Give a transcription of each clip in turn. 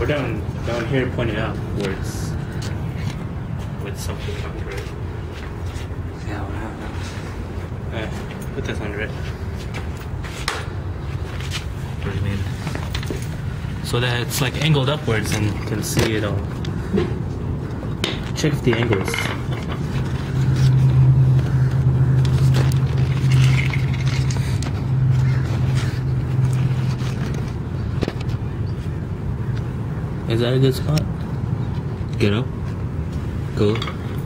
Or down here, point it out where it's with something under it. Yeah, what happened? Put this under it. What do you mean? So that it's like angled upwards and you can see it all. Check if the angle is. Is that a good spot? Get up. Go.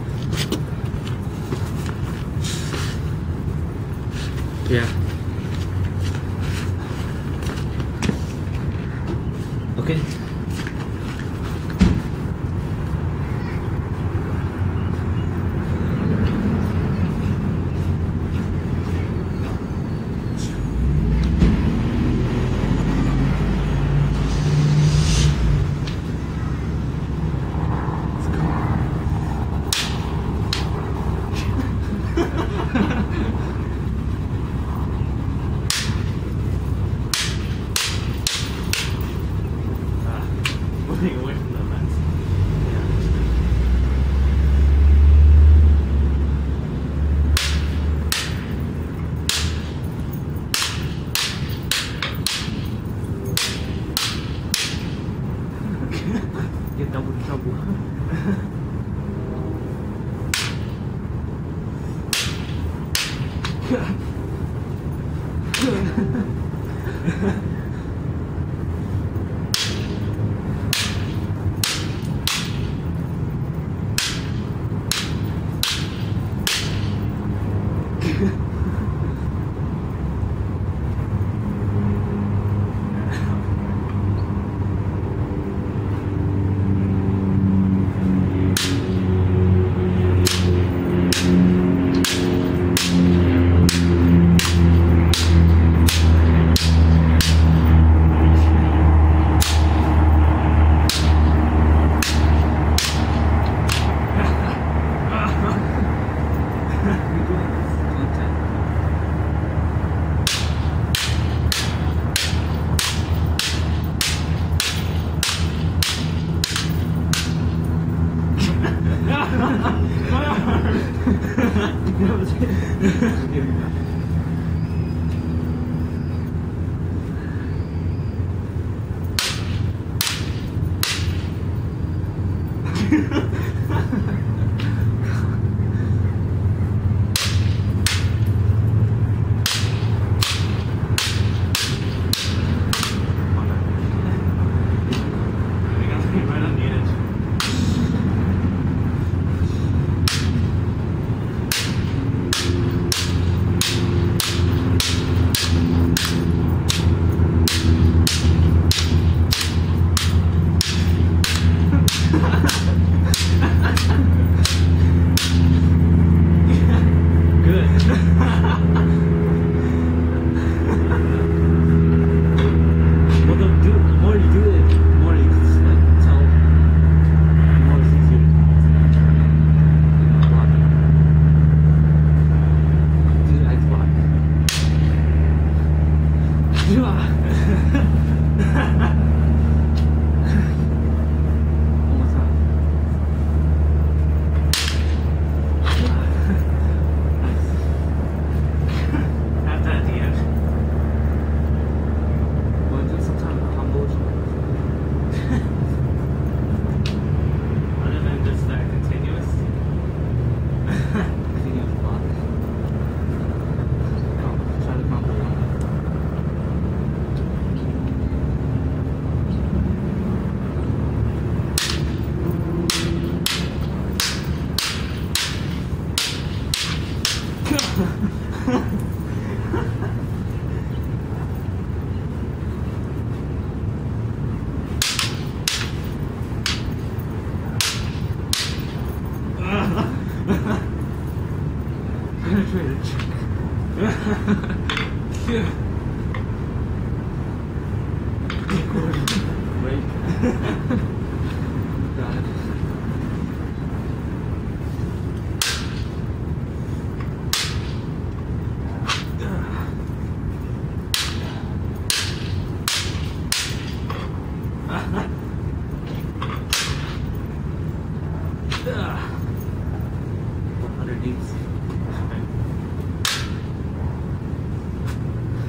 Yeah. Okay. Moving away from the lens. Get double trouble.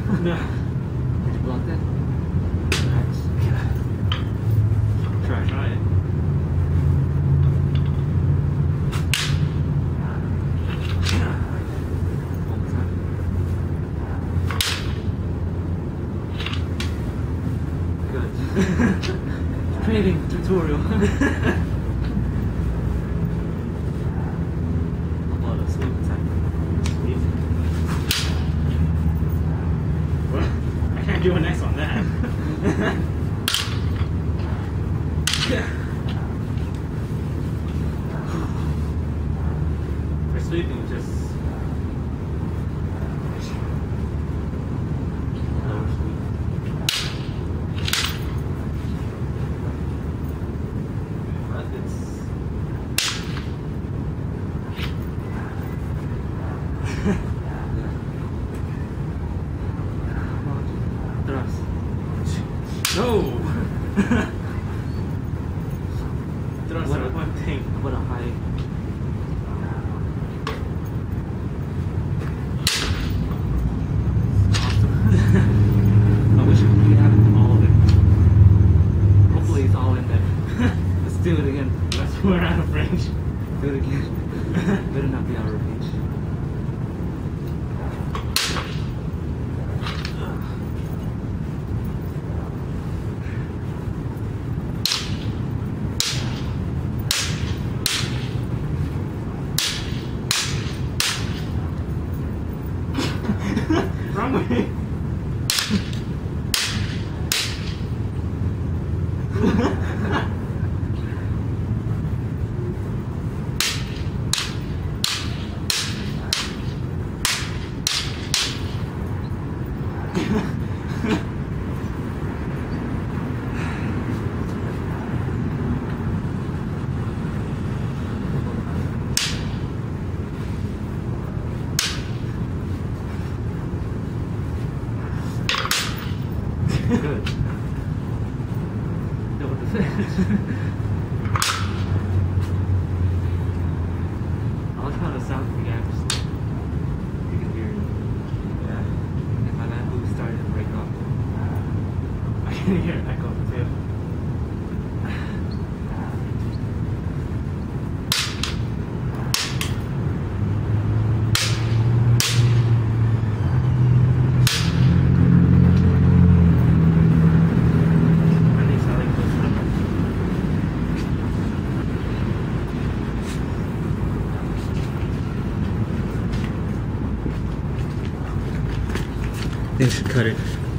No. Did you block that? Try. Try it. One more time. Good. Training tutorial. A lot of sleep time. Well, I can't do an X on that. For sleeping, just Lower sleep. but it's Thrust. no. Thrust are one thing. What a high. I wish we had all of it. Hopefully it's all in there. Let's do it again. Let's we're out of range. Do it again. Better not be out of reach. Wrong way. Good. Know what to say. I was trying to sound the gaps. You can hear it. Yeah. If my land boots started to break off. I can hear an echo too. At least I like those numbers. They should cut it.